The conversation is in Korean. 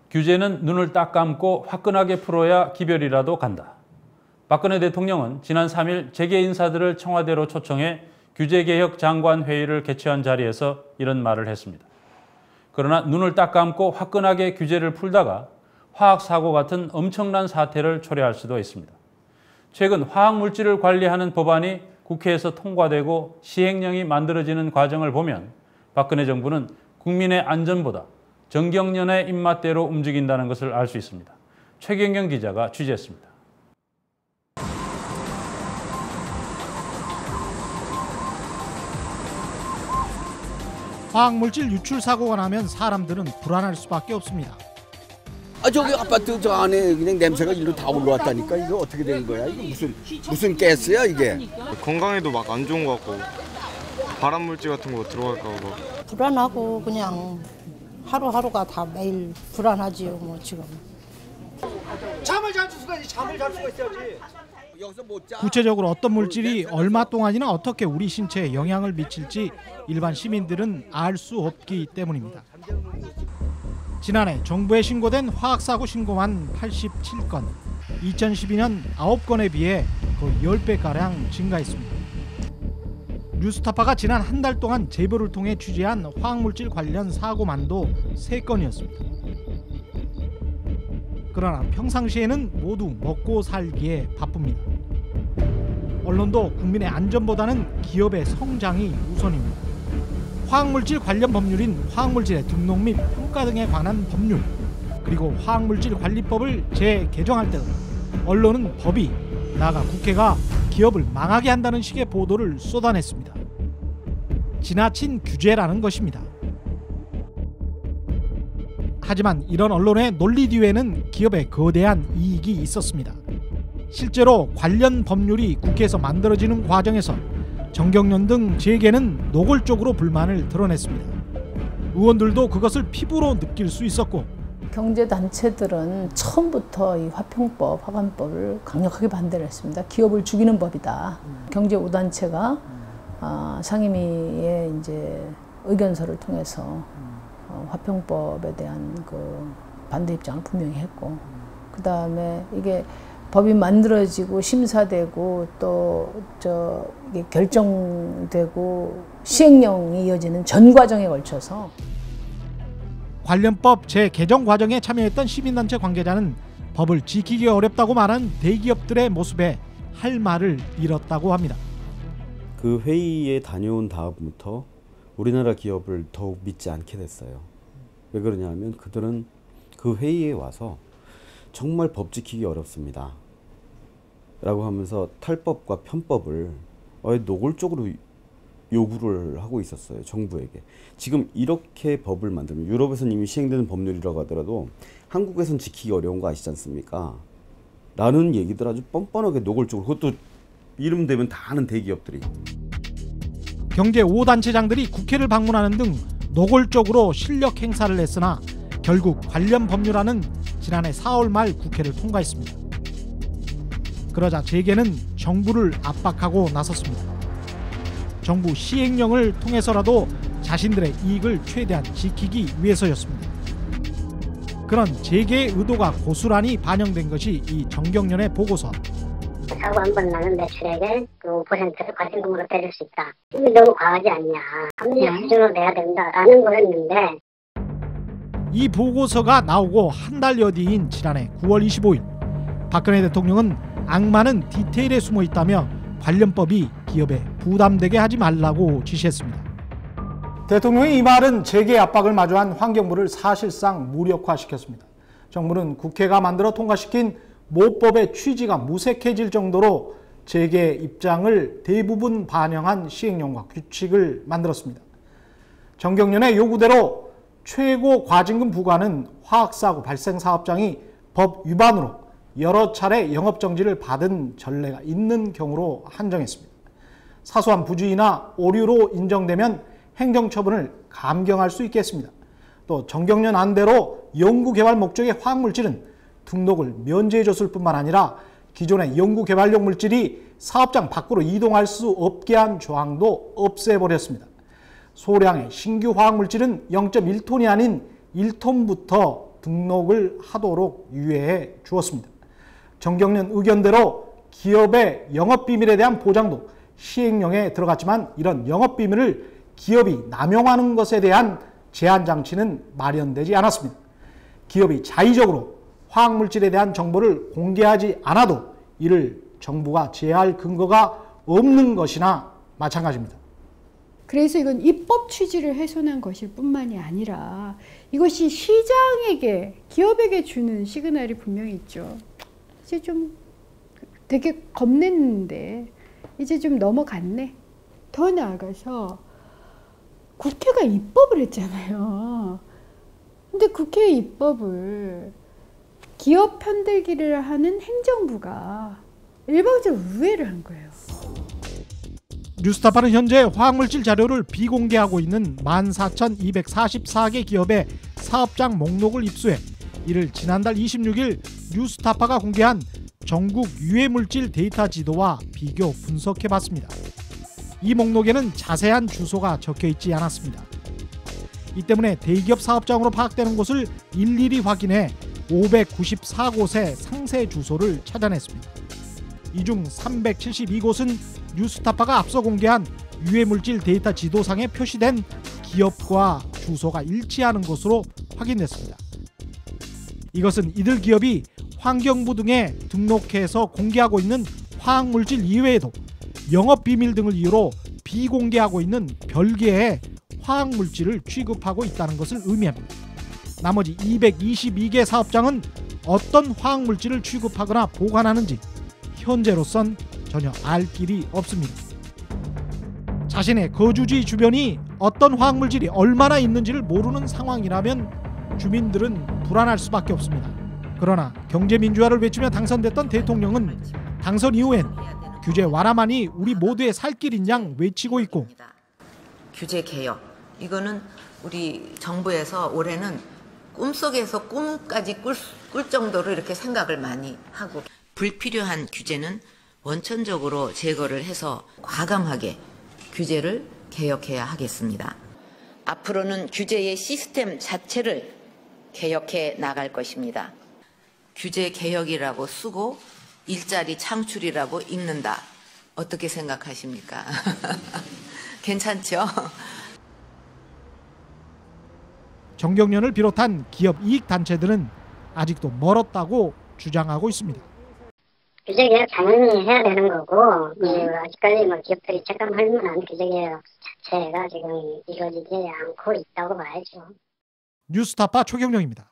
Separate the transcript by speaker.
Speaker 1: 규제는 눈을 딱 감고 화끈하게 풀어야 기별이라도 간다. 박근혜 대통령은 지난 3일 재계 인사들을 청와대로 초청해 규제개혁 장관회의를 개최한 자리에서 이런 말을 했습니다. 그러나 눈을 딱 감고 화끈하게 규제를 풀다가 화학사고 같은 엄청난 사태를 초래할 수도 있습니다. 최근 화학물질을 관리하는 법안이 국회에서 통과되고 시행령이 만들어지는 과정을 보면 박근혜 정부는 국민의 안전보다 정경련의 입맛대로 움직인다는 것을 알 수 있습니다. 최경영 기자가 취재했습니다.
Speaker 2: 화학물질 유출 사고가 나면 사람들은 불안할 수밖에 없습니다.
Speaker 3: 저기 아파트 저 안에 그냥 냄새가 일로 다 올라왔다니까. 이거 어떻게 된 거야? 이거 무슨 가스야 이게?
Speaker 4: 건강에도 막 안 좋은 것 같고 발암물질 같은 거 들어갈까 봐
Speaker 5: 불안하고 그냥 하루하루가 다 매일 불안하지요. 뭐 지금
Speaker 6: 잠을 잘 수가 잠을 잘 수가 있어야지.
Speaker 2: 구체적으로 어떤 물질이 얼마 동안이나 어떻게 우리 신체에 영향을 미칠지 일반 시민들은 알 수 없기 때문입니다. 지난해 정부에 신고된 화학사고 신고만 87건, 2012년 9건에 비해 거의 10배가량 증가했습니다. 뉴스타파가 지난 한 달 동안 제보를 통해 취재한 화학물질 관련 사고만도 3건이었습니다. 그러나 평상시에는 모두 먹고 살기에 바쁩니다. 언론도 국민의 안전보다는 기업의 성장이 우선입니다. 화학물질 관련 법률인 화학물질의 등록 및 평가 등에 관한 법률, 그리고 화학물질 관리법을 재개정할 때도 언론은 법이, 나아가 국회가 기업을 망하게 한다는 식의 보도를 쏟아냈습니다. 지나친 규제라는 것입니다. 하지만 이런 언론의 논리 뒤에는 기업의 거대한 이익이 있었습니다. 실제로 관련 법률이 국회에서 만들어지는 과정에서 정경련 등 재계는 노골적으로 불만을 드러냈습니다. 의원들도 그것을 피부로 느낄 수 있었고,
Speaker 5: 경제단체들은 처음부터 이 화평법, 화관법을 강력하게 반대를 했습니다. 기업을 죽이는 법이다. 경제 5단체가 상임위의 이제 의견서를 통해서 화평법에 대한 그 반대 입장을 분명히 했고, 그 다음에 이게 법이 만들어지고 심사되고 또 이게 결정되고 시행령이 이어지는 전 과정에 걸쳐서
Speaker 2: 관련법 재개정 과정에 참여했던 시민단체 관계자는 법을 지키기 어렵다고 말한 대기업들의 모습에 할 말을 잃었다고 합니다.
Speaker 7: 그 회의에 다녀온 다음부터 우리나라 기업을 더욱 믿지 않게 됐어요. 왜 그러냐면 그들은 그 회의에 와서 정말 법 지키기 어렵습니다 라고 하면서 탈법과 편법을 노골적으로 요구를 하고 있었어요. 정부에게. 지금 이렇게 법을 만들면, 유럽에서는 이미 시행되는 법률이라고 하더라도 한국에서는 지키기 어려운 거 아시지 않습니까? 라는 얘기들 아주 뻔뻔하게 노골적으로, 그것도 이름 대면 다 아는 대기업들이.
Speaker 2: 경제 5단체장들이 국회를 방문하는 등 노골적으로 실력 행사를 했으나 결국 관련 법률안은 지난해 4월 말 국회를 통과했습니다. 그러자 재계는 정부를 압박하고 나섰습니다. 정부 시행령을 통해서라도 자신들의 이익을 최대한 지키기 위해서였습니다. 그런 재계의 의도가 고스란히 반영된 것이 이 정경련의 보고서.
Speaker 8: 사고 한 번 나는 매출액의 5%를 과징금으로 때릴 수 있다. 이게 너무 과하지 않냐. 합리적 수준으로 내야 된다라는 거였는데,
Speaker 2: 이 보고서가 나오고 한 달여 뒤인 지난해 9월 25일 박근혜 대통령은 악마는 디테일에 숨어 있다며 관련법이 기업에 부담되게 하지 말라고 지시했습니다. 대통령의 이 말은 재계 압박을 마주한 환경부를 사실상 무력화시켰습니다. 정부는 국회가 만들어 통과시킨 모법의 취지가 무색해질 정도로 재계의 입장을 대부분 반영한 시행령과 규칙을 만들었습니다. 정경련의 요구대로 최고 과징금 부과는 화학사고 발생 사업장이 법 위반으로 여러 차례 영업정지를 받은 전례가 있는 경우로 한정했습니다. 사소한 부주의나 오류로 인정되면 행정처분을 감경할 수 있겠습니다. 또 정경련 안대로 연구개발 목적의 화학물질은 등록을 면제해줬을 뿐만 아니라 기존의 연구개발용 물질이 사업장 밖으로 이동할 수 없게 한 조항도 없애버렸습니다. 소량의 신규 화학물질은 0.1톤이 아닌 1톤부터 등록을 하도록 유예해 주었습니다. 정경련 의견대로 기업의 영업비밀에 대한 보장도 시행령에 들어갔지만 이런 영업비밀을 기업이 남용하는 것에 대한 제한 장치는 마련되지 않았습니다. 기업이 자의적으로 화학물질에 대한 정보를 공개하지 않아도 이를 정부가 제어할 근거가 없는 것이나 마찬가지입니다.
Speaker 9: 그래서 이건 입법 취지를 훼손한 것일 뿐만이 아니라 이것이 시장에게, 기업에게 주는 시그널이 분명히 있죠. 이제 좀 되게 겁냈는데 이제 좀 넘어갔네. 더 나아가서 국회가 입법을 했잖아요. 근데 국회 입법을 기업 편들기를 하는 행정부가 일방적으로 우회를 한 거예요.
Speaker 2: 뉴스타파는 현재 화학물질 자료를 비공개하고 있는 14,244개 기업의 사업장 목록을 입수해 이를 지난달 26일 뉴스타파가 공개한 전국 유해물질 데이터 지도와 비교 분석해봤습니다. 이 목록에는 자세한 주소가 적혀있지 않았습니다. 이 때문에 대기업 사업장으로 파악되는 곳을 일일이 확인해 594곳의 상세 주소를 찾아냈습니다. 이 중 372곳은 뉴스타파가 앞서 공개한 유해물질 데이터 지도상에 표시된 기업과 주소가 일치하는 것으로 확인됐습니다. 이것은 이들 기업이 환경부 등에 등록해서 공개하고 있는 화학물질 이외에도 영업비밀 등을 이유로 비공개하고 있는 별개의 화학물질을 취급하고 있다는 것을 의미합니다. 나머지 222개 사업장은 어떤 화학물질을 취급하거나 보관하는지 현재로선 전혀 알 길이 없습니다. 자신의 거주지 주변이 어떤 화학물질이 얼마나 있는지를 모르는 상황이라면 주민들은 불안할 수밖에 없습니다. 그러나 경제민주화를 외치며 당선됐던 대통령은 당선 이후엔 규제 완화만이 우리 모두의 살 길인 양 외치고 있고,
Speaker 10: 규제 개혁, 이거는 우리 정부에서 올해는 꿈속에서 꿈까지 꿀 정도로 이렇게 생각을 많이 하고, 불필요한 규제는 원천적으로 제거를 해서 과감하게 규제를 개혁해야 하겠습니다. 앞으로는 규제의 시스템 자체를 개혁해 나갈 것입니다. 규제 개혁이라고 쓰고 일자리 창출이라고 읽는다. 어떻게 생각하십니까? 괜찮죠?
Speaker 2: 정경련을 비롯한 기업 이익단체들은 아직도 멀었다고 주장하고 있습니다.
Speaker 8: 규제 개혁 당연히 해야 되는 거고, 아직까지 기업들이 체감할 만한 규제 개혁 자체가 지금 이루어지지 않고 있다고 봐야죠.
Speaker 2: 뉴스타파 최경영입니다.